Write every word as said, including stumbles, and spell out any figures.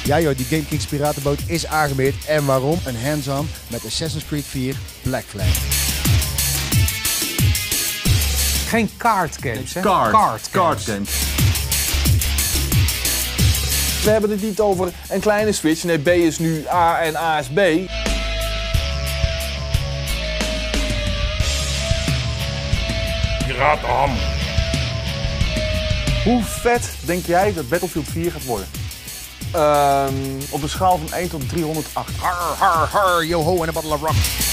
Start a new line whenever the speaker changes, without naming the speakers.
Ja joh, die GameKings piratenboot is aangemeerd. En waarom? Een hands-on met Assassin's Creed vier Black Flag.
Geen card games, hè?
Card,
Card
card
games.
games.
We hebben het niet over een kleine switch. Nee, B is nu A en A is B.
Piratenham.
Hoe vet denk jij dat Battlefield vier gaat worden? Um, op een schaal van één tot driehonderdacht.
Har, har, har, yo ho en a bottle of rock.